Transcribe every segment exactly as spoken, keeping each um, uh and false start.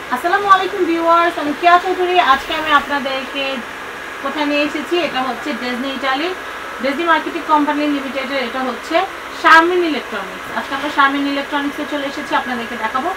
আসসালামু আলাইকুম ভিউয়ার্স, আমি কিয়া চৌধুরী। আজকে আমি আপনাদেরকে কোথায় নিয়ে এসেছি, এটা হচ্ছে Disney Italy Disney marketing company লিমিটেডের, এটা হচ্ছে শারমিন ইলেকট্রনিক্স। আজকে আমরা শারমিন ইলেকট্রনিক্সে চলে এসেছি, আপনাদেরকে দেখাবো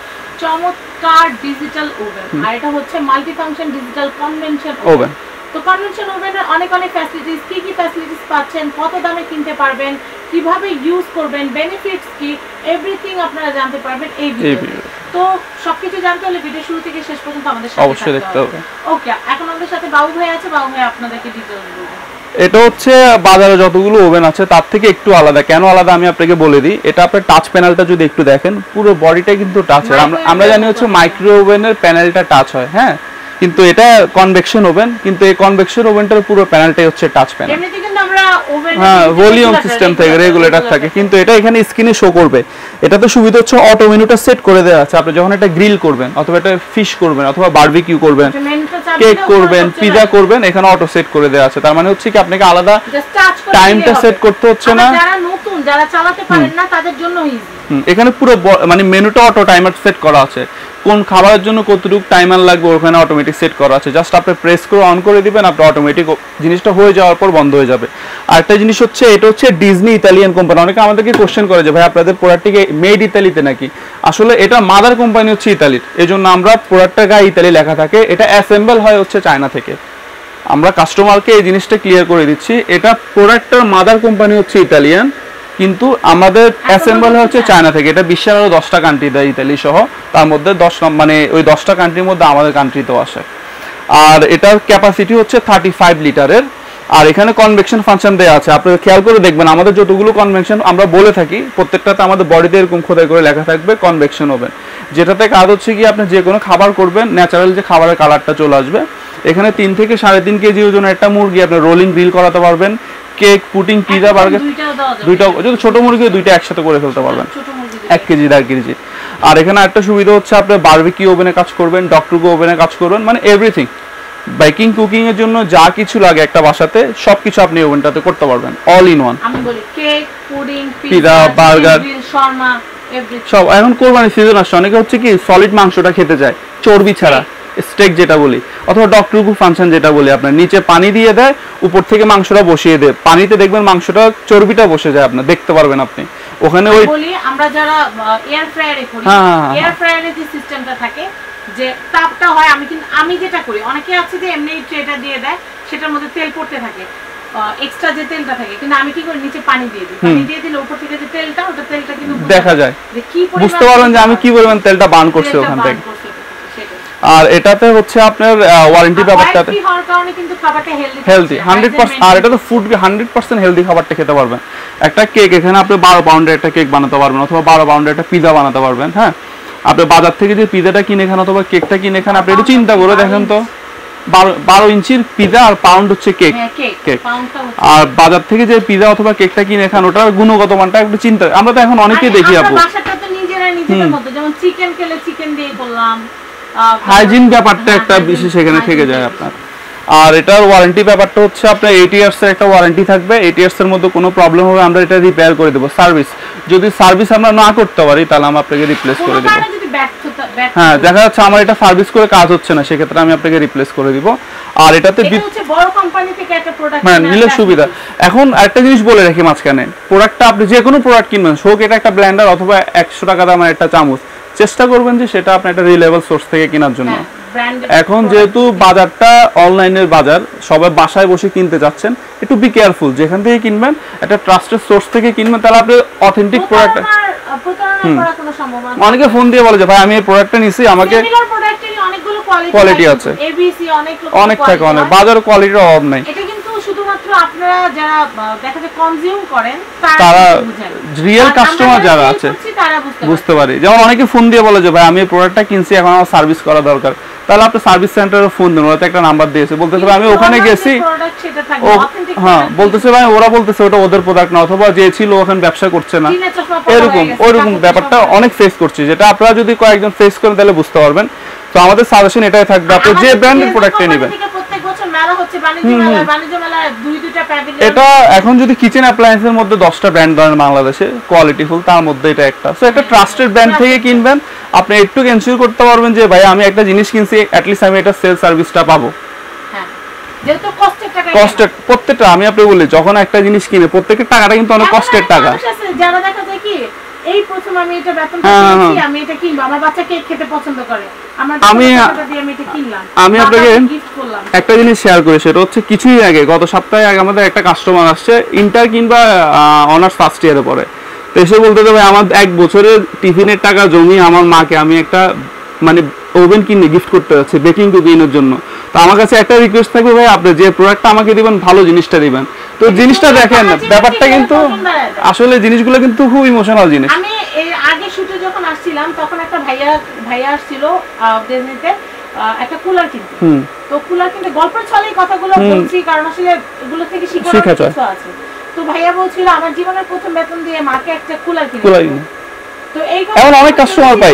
চমৎকার ডিজিটাল ওভেন। আর এটা হচ্ছে multi function digital convention oven. তো কনভেনশন ওভেনের অনেক অনেক ফ্যাসিলিটিস, কি কি ফ্যাসিলিটিস পাচ্ছেন, কত দামে কিনতে পারবেন, কিভাবে ইউজ করবেন, বেনিফিটস কি, এভরিথিং আপনারা জানতে পারবেন এই ভিডিওতে। তো সবকিছু জানতে হলে ভিডিও শুরু থেকে শেষ পর্যন্ত আমাদের সাথে অবশ্যই দেখতে হবে। ওকে, এখন আমাদের সাথে বাবু ভাই আছে, বাবু ভাই আপনাদেরকে ডিটেইলস বলবে। এটা হচ্ছে বাজারে যতগুলো ওভেন আছে তার থেকে একটু আলাদা। কেন আলাদা আমি আপনাকে বলে দিই। এটা আপনার টাচ প্যানেলটা যদি একটু দেখেন, পুরো বডিটাই কিন্তু টাচ হয়। আমরা আমরা জানি হচ্ছে মাইক্রো ওভেনের প্যানেলটা টাচ হয়, হ্যাঁ, কিন্তু এটা কনভেকশন ওভেন, কিন্তু এই কনভেকশন ওভেনটার পুরো প্যানেলটাই হচ্ছে টাচ প্যানেল। এমনিতে কিন্তু আমরা ওভেন হ্যাঁ, ভলিউম সিস্টেম থেকে রেগুলেটর থাকে, কিন্তু এটা এখানে স্ক্রিনে শো করবে। এটাতে সুবিধা হচ্ছে অটো মেনুটা সেট করে দেওয়া আছে। আপনি যখন এটা গ্রিল করবেন অথবা এটা ফিশ করবেন অথবা বারবিকিউ করবেন, কেক করবেন, পিজা করবেন, এখানে অটো সেট করে দেওয়া আছে। তার মানে হচ্ছে কি আপনাকে আলাদা টাইমটা সেট করতে হচ্ছে না। যারা নতুন, যারা চালাতে পারেন না, তাদের জন্য ইজি। এখানে পুরো মানে মেনুটা অটো টাইমার সেট করা আছে। কোন খাবারের জন্য কতটুকু টাইমার লাগবে ওখানে অটোমেটিক সেট করা আছে। জাস্ট আপনি প্রেস করে অন করে দিবেন, আপনি অটোমেটিক জিনিসটা হয়ে যাওয়ার পর বন্ধ হয়ে যাবে। আরেকটা জিনিস হচ্ছে, এটা হচ্ছে ডিজনি ইতালিয়ান কোম্পানি। অনেকে আমাদেরকে কোশ্চেন করে যে ভাই আপনাদের প্রোডাক্টটি মেড ইতালিতে নাকি। আসলে এটা মাদার কোম্পানি হচ্ছে ইতালির, এই জন্য আমরা প্রোডাক্টটা গায়ে ইতালি লেখা থাকে। এটা অ্যাসেম্বল হয় হচ্ছে চায়না থেকে। আমরা কাস্টমারকে এই জিনিসটা ক্লিয়ার করে দিচ্ছি, এটা প্রোডাক্টটার মাদার কোম্পানি হচ্ছে ইতালিয়ান, কিন্তু আমাদের অ্যাসেম্বল হচ্ছে চায়না থেকে। এটা বিশ্বের আরো দশটা কান্ট্রি দেয় ইতালি সহ, তার মধ্যে দশ মানে ওই দশটা কান্ট্রির মধ্যে আমাদের কান্ট্রিতেও আসে। আর এটার ক্যাপাসিটি হচ্ছে থার্টি ফাইভ লিটারের। আর এখানে কনভেকশন ফাংশন দেওয়া আছে। আপনি খেয়াল করে দেখবেন, আমাদের যতগুলো কনভেকশন আমরা বলে থাকি প্রত্যেকটাতে আমাদের বডিতে এরকম খোদাই করে লেখা থাকবে কনভেকশন ওভেন, যেটাতে কাজ হচ্ছে কি আপনি যে কোনো খাবার করবেন, ন্যাচারাল যে খাবারের কালারটা চলে আসবে। এখানে তিন থেকে সাড়ে তিন কেজি ওজন একটা মুরগি আপনি রোলিং গ্রিল করাতে পারবেন। কেক, পুডিং, পিজা, বার্গার দুইটা, যদি ছোট মুরগি দুইটা একসাথে করে ফেলতে পারবেন, এক কেজি দেড় কেজি। আর এখানে একটা সুবিধা হচ্ছে আপনি বারবিকিউ ওভেনে কাজ করবেন, ডক্টরগো ওভেনে কাজ করবেন, মানে এভরিথিং বেকিং কুকিং এর জন্য যা কিছু লাগে একটা বাসাতে সবকিছু আপনি ওভেনটাতে করতে পারবেন, অল ইন ওয়ান। আমি বলি cake, pudding, pizza, burger, shawarma, everything সব। এখন কোরবানির সিজন আসছে, অনেকে হচ্ছে কি সলিড মাংসটা খেতে চায়, চর্বি ছাড়া, স্টেক যেটা বলি, অথবা ডক্টরগো ফাংশন যেটা বলি, আপনার নিচে পানি দিয়ে দেয়, উপর থেকে মাংসটা বসিয়ে দেয়, পানিতে দেখবেন মাংসটা চর্বিটা বসে যায়, আপনার দেখতে পারবেন আপনি ওখানে। ওই বলি আমরা যারা এয়ার ফ্রায়ারে করি, এয়ার ফ্রায়ারে যে সিস্টেমটা থাকে, যে তাপটা হয়, আমি কিন্তু আমি যেটা করি, অনেকে আছে যে এমনি ট্রেটা দিয়ে দেয়, সেটার মধ্যে তেল পড়তে থাকে, এক্সট্রা যে তেলটা থাকে, কিন্তু আমি কি করি, নিচে পানি দিয়ে দিই। পানি দিয়ে দিলে উপর থেকে যে তেলটা, ওটা তেলটা কিন্তু দেখা যায়, বুঝতে পারবেন যে আমি কি পরিমাণ তেলটা বার্ন করছি ওখান থেকে। আর এটাতে হচ্ছে আপনার ওয়ারেন্টি ব্যাপারটাতে হেলদি হান্ড্রেড পার্সেন্ট। আর এটা তো ফুড হান্ড্রেড পার্সেন্ট হেলদি খাবারটা খেতে পারবেন। একটা কেক এখানে আপনি বারো পাউন্ডের একটা কেক বানাতে পারবেন, অথবা বারো পাউন্ডের একটা পিজা বানাতে পারবেন। হ্যাঁ, আপনি বাজার থেকে যে পিজাটা কিনে খান অথবা কেকটা কিনে খান, আপনি একটু চিন্তা করে দেখেন তো, বারো বারো ইঞ্চির পিজা আর পাউন্ড হচ্ছে কেক কেক আর বাজার থেকে যে পিজা অথবা কেকটা কিনে খান, ওটার গুণগত মানটা একটু চিন্তা। আমরা তো এখন অনেকেই দেখি আপু চিকেন খেলে চিকেন দিয়ে করলাম, হাইজিন ব্যাপারটা একটা বিশেষ এখানে থেকে যায় আপনার। আর এটার ওয়ারেন্টি ব্যাপারটা হচ্ছে আপনার এইট ইয়ার্স এর একটা ওয়ারেন্টি থাকবে। এইট ইয়ার্স এর মধ্যে কোনো প্রবলেম হবে আমরা এটা রিপেয়ার করে দেবো। সার্ভিস যদি সার্ভিস আমরা না করতে পারি, তাহলে আমরা আপনাকে রিপ্লেস করে দেবো। হ্যাঁ, দেখা যাচ্ছে আমার এটা সার্ভিস করে কাজ হচ্ছে না, সেক্ষেত্রে আমি আপনাকে রিপ্লেস করে দিব। আর এটাতে বড় কোম্পানি থেকে একটা প্রোডাক্ট হ্যাঁ নিলে সুবিধা। এখন একটা জিনিস বলে রাখি মাঝখানে, প্রোডাক্টটা আপনি যে কোনো প্রোডাক্ট কিনবেন, হোক এটা একটা ব্লেন্ডার অথবা একশো টাকা দামের একটা চামচ, চেষ্টা করবেন যে সেটা আপনি একটা রিলেবল সোর্স থেকে কেনার জন্য। এখন যেহেতু বাজারটা অনলাইনের বাজার, সবাই বাসায় বসে কিনতে যাচ্ছেন, একটু বি কেয়ারফুল। যেখান থেকে কিনবেন একটা ট্রাস্টেড সোর্স থেকে কিনবেন, তাহলে আপনি অথেন্টিক প্রোডাক্ট। অনেকে ফোন দিয়ে বলে যে ভাই আমি এই প্রোডাক্টটা নিছি, আমাকে কোয়ালিটি আছে, অনেক থাকে, অনেক বাজারে কোয়ালিটির অভাব নাই। শুধুমাত্র আপনারা যারা দেখা যায় কনজিউম করেন, তারা রিয়েল কাস্টমার যারা আছে বুঝতে পারি। যেমন অনেকে ফোন দিয়ে বলে যে ভাই আমি এই প্রোডাক্টটা কিনছি, এখন আমার সার্ভিস করা দরকার, তাহলে আপনি সার্ভিস সেন্টারে ফোন দেন, ওরা একটা নাম্বার দিয়েছে, বলতেছে ভাই আমি ওখানে গেছি, হ্যাঁ বলতেছে ভাই ওরা বলতেছে ওটা ওদের প্রোডাক্ট না, অথবা যে ছিল ওখানে ব্যবসা করছে না, এরকম ওইরকম ব্যাপারটা অনেক ফেস করছি। যেটা আপনারা যদি কয়েকজন ফেস করেন তাহলে বুঝতে পারবেন। তো আমাদের সাজেশন এটাই থাকবে, আপনি যে ব্র্যান্ডের প্রোডাক্টটা নেবেন। এটা এখন যদি কিচেন অ্যাপ্লায়েন্সের মধ্যে দশটা ব্র্যান্ড ধরেন বাংলাদেশে কোয়ালিটিফুল, তার মধ্যে এটা একটা। সো একটা ট্রাস্টেড ব্র্যান্ড থেকে কিনবেন, আপনি একটু এনশিওর করতে পারবেন যে ভাই আমি একটা জিনিস কিনছি অ্যাট লিস্ট আমি এটা সেল সার্ভিসটা পাবো। হ্যাঁ যেহেতু কষ্টের টাকা, কষ্টের প্রত্যেকটা আমি আপনি বলি যখন একটা জিনিস কিনে প্রত্যেকের টাকাটা কিন্তু অনেক কষ্টের টাকা। যারা দেখা যায় কি এই প্রথম আমি এটা বেতন পেয়েছি আমি এটা কিনবো, আমার বাচ্চা কেক খেতে পছন্দ করে, আমার আমি আমি এটা কিনলাম। আমি আপনাকে একটা জিনিস শেয়ার করি, সেটা হচ্ছে কিছুই আগে গত সপ্তাহে আগে আমাদের একটা কাস্টমার আসছে ইন্টার কিংবা অনার্স ফার্স্ট ইয়ারে পড়ে, তো এসে বলতে দেবে আমার এক বছরের টিফিনের টাকা জমিয়ে আমার মাকে আমি একটা মানে ওভেন কিনে গিফট করতে যাচ্ছি বেকিং কুকিংয়ের জন্য। তো আমার কাছে একটা রিকোয়েস্ট থাকবে ভাই আপনি যে প্রোডাক্টটা আমাকে দিবেন ভালো জিনিসটা দিবেন। তো জিনিসটা দেখেন ব্যাপারটা কিন্তু আসলে জিনিসগুলো কিন্তু খুব ইমোশনাল জিনিস। আমি এর আগে শুটে যখন আসছিলাম তখন একটা ভাইয়া ভাইয়া আসছিল ডিজনিতে একটা কুলার কিনতে, তো কুলার কিনতে গল্পের ছলেই কথাগুলো বলছি কারণ আসলে এগুলো থেকে শিক্ষার কিছু আছে। তো ভাইয়া বলছিল আমার জীবনের প্রথম বেতন দিয়ে মাকে একটা কুলার কিনে। তো এই এখন অনেক কাস্টমার পাই,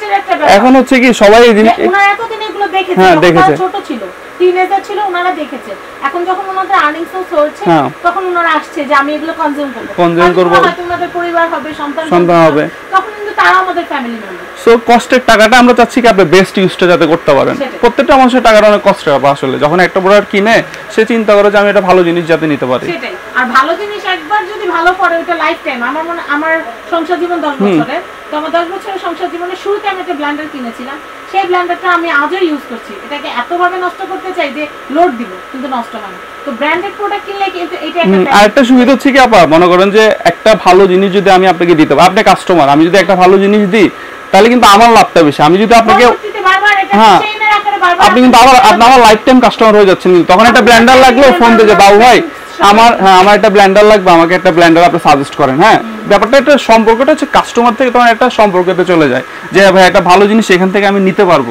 এখন হচ্ছে কি সবাই এই জিনিস ওনারা এতদিন এগুলো দেখেছে, হ্যাঁ দেখেছে, ছোট ছিল টিনেজার ছিল ওনারা দেখেছে, এখন যখন ওনাদের আর্নিংস সোর্স হচ্ছে তখন ওনারা আসছে যে আমি এগুলো কনজিউম করব কনজিউম করব হয়তো ওনাদের পরিবার হবে সন্তান সন্তান হবে তখন কিন্তু তারা আমাদের ফ্যামিলি মেম্বার। সো কষ্টের টাকাটা আমরা চাচ্ছি কি আপনি বেস্ট ইউজটা যাতে করতে পারেন। প্রত্যেকটা মানুষের টাকাটা অনেক কষ্টের হবে আসলে, যখন একটা প্রোডাক্ট কিনে সে চিন্তা করে যে আমি এটা ভালো জিনিস যাতে নিতে পারি। সেটাই, আর ভালো জিনিস একবার যদি ভালো পড়ে ওটা লাইফ টাইম। আমার মনে আমার সংসার জীবন দশ বছরের, তো আমার দশ বছরের সংসার জীবনের শুরুতে আমি একটা ব্লেন্ডার কিনেছিলাম, সেই ব্লেন্ডারটা আমি আজও ইউজ করছি, এটাকে এতভাবে নষ্ট করতে চাই যে লোড দিব কিন্তু নষ্ট হয় না। তো ব্র্যান্ডেড প্রোডাক্ট কিনলে কিন্তু এটা একটা আরেকটা সুবিধা হচ্ছে কি আপা মনে করেন যে একটা ভালো জিনিস যদি আমি আপনাকে দিতে পারি, আপনি কাস্টমার, আমি যদি একটা ভালো জিনিস দিই তাহলে কিন্তু আমার লাভটা বেশি। আমি যদি আপনাকে হ্যাঁ আপনি কিন্তু আবার আপনি আমার লাইফ টাইম কাস্টমার হয়ে যাচ্ছেন, কিন্তু তখন একটা ব্লেন্ডার লাগলো ফোন দিয়ে যে বাবু ভাই আমার হ্যাঁ আমার একটা ব্লেন্ডার লাগবে আমাকে একটা ব্লেন্ডার আপনি সাজেস্ট করেন। হ্যাঁ ব্যাপারটা একটা সম্পর্কটা হচ্ছে কাস্টমার থেকে তখন একটা সম্পর্কতে চলে যায় যে ভাই একটা ভালো জিনিস এখান থেকে আমি নিতে পারবো।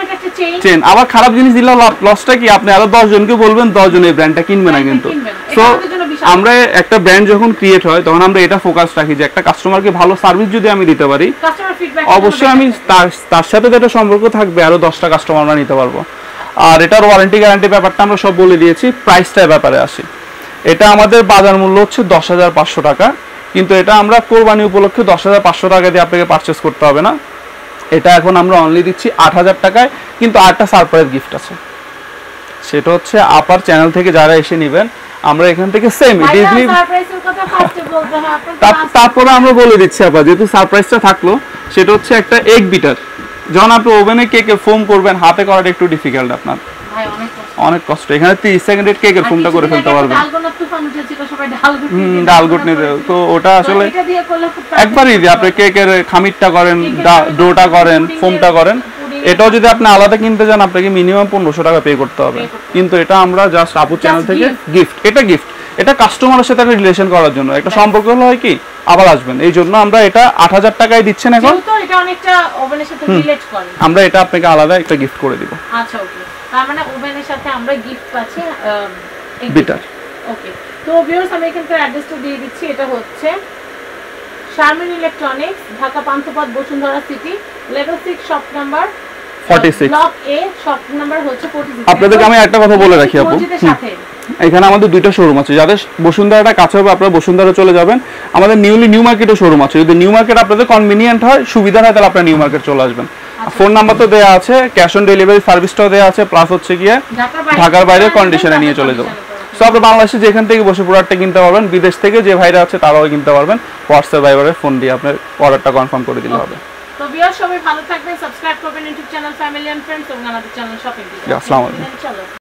চেন আবার খারাপ জিনিস দিলে লসটা কি আপনি আরো দশ জনকে বলবেন দশ জন এই ব্র্যান্ডটা কিনবে না কিন্তু। সো আমরা একটা ব্র্যান্ড যখন ক্রিয়েট হয় তখন আমরা এটা ফোকাস রাখি যে একটা কাস্টমারকে ভালো সার্ভিস যদি আমি দিতে পারি অবশ্যই আমি তার তার সাথে যেটা সম্পর্ক থাকবে আরো দশটা কাস্টমার আমরা নিতে পারবো। আর এটার ওয়ারেন্টি গ্যারান্টি ব্যাপারটা আমরা সব বলে দিয়েছি। প্রাইসটার ব্যাপারে আসি, এটা আমাদের বাজার মূল্য হচ্ছে দশ হাজার পাঁচশো টাকা, কিন্তু এটা আমরা কোরবানি উপলক্ষে দশ হাজার পাঁচশো টাকা দিয়ে আপনাকে পারচেস করতে হবে না, এটা এখন আমরা অনলি দিচ্ছি আট হাজার টাকায়। কিন্তু আরেকটা সারপ্রাইজ গিফট আছে, সেটা হচ্ছে আপার চ্যানেল থেকে যারা এসে নেবেন আমরা এখান থেকে সেম ডিজনি তারপরে আমরা বলে দিচ্ছি আপা যেহেতু সারপ্রাইজটা থাকলো, সেটা হচ্ছে একটা এগ বিটার। যখন আপনি ওভেনে কেকে ফোম করবেন হাতে করাটা একটু ডিফিকাল্ট, আপনার অনেক কষ্ট, এখানে তিরিশ সেকেন্ডের কেকের ফোমটা করে ফেলতে পারবেন। ডালগুট নিতে তো ওটা আসলে একবারই দিয়ে আপনি কেকের খামিরটা করেন, ডোটা করেন, ফোমটা করেন, এটাও যদি আপনি আলাদা কিনতে চান আপনাকে মিনিমাম পনেরোশো টাকা পে করতে হবে। কিন্তু এটা আমরা জাস্ট আপু চ্যানেল থেকে গিফট, এটা গিফট, এটা কাস্টমারের সাথে একটা রিলেশন করার জন্য, একটা সম্পর্ক হলো হয় কি আবার আসবেন, এই জন্য আমরা এটা আট হাজার টাকায় দিচ্ছেন এখন। আমরা এটা আপনাকে আলাদা একটা গিফট করে দিব। আচ্ছা ওকে, তার মানে ওভেনের সাথে আমরা গিফট পাচ্ছি বিটার। ওকে, তো ভিউয়ার্স আমি এখানকার অ্যাড্রেসটা দিয়ে দিচ্ছি, এটা হচ্ছে Sharmin electronics, Dhaka Panthapath, Bashundhara city, level six, shop number চুয়াল্লিশ, ব্লক এ, শপ নাম্বার হচ্ছে চুয়াল্লিশ। আপনাদেরকে আমি একটা কথা বলে রাখি আপু, এখানে আমাদের দুইটা শোরুম আছে, যাদের বসুন্ধরাটা কাছে হবে আপনারা বসুন্ধরা চলে যাবেন। আমাদের নিউলি নিউ মার্কেটে শোরুম আছে, যদি নিউ মার্কেট আপনাদের কনভিনিয়েন্ট হয় সুবিধা হয় তাহলে আপনারা নিউ মার্কেট চলে আসবেন। ফোন নাম্বার তো দেওয়া আছে, ক্যাশ অন ডেলিভারি সার্ভিসটাও দেওয়া আছে, প্লাস হচ্ছে গিয়ে ঢাকার বাইরে কন্ডিশনে নিয়ে চলে যাবো। সো আপনি বাংলাদেশে যেখান থেকে বসে প্রোডাক্টটা কিনতে পারবেন, বিদেশ থেকে যে ভাইরা আছে তারাও কিনতে পারবেন। হোয়াটসঅ্যাপ ভাইবারে ফোন দিয়ে আপনার অর্ডারটা কনফার্ম করে দিলে হবে। তো ভিউয়ার্স সবাই ভালো থাকবেন, সাবস্ক্রাইব করবেন YouTube channel family and friends এবং আমাদের চ্যানেল শপিং। আসসালামু আলাইকুম।